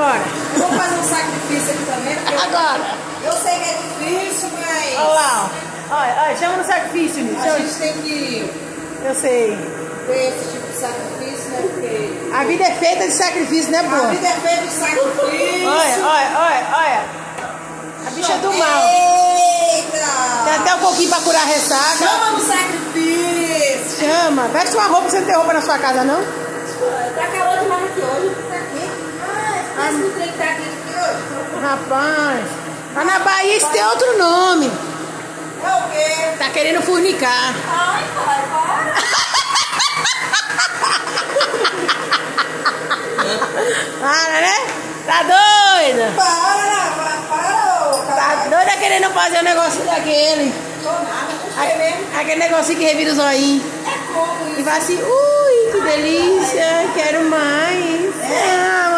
Agora. Eu vou fazer um sacrifício aqui também, porque Agora. eu sei que é difícil, mas... Olha lá, ó. Olha, chama no sacrifício, Nisso. A gente tem que Eu sei. ter esse tipo de sacrifício, né? Porque... A vida é feita de sacrifício, né, boa? A vida é feita de sacrifício. Olha. A bicha do mal. Eita! Tem até um pouquinho pra curar a ressaca. Chama no sacrifício. Chama. Veste uma roupa, você não tem roupa na sua casa, não? Tá calor demais aqui hoje. Tá aqui. Mas não tem que estar aqui hoje. Rapaz. Lá na Bahia isso tem outro nome. É o quê? Tá querendo fornicar. Ai, pai, para. Para, né? Tá doida? Para. Tá doida querendo fazer um negócio daquele. Tô nada. Aquele negocinho que revira os olhinhos. É como E isso? vai assim, ui, que delícia, quero mais. Ah,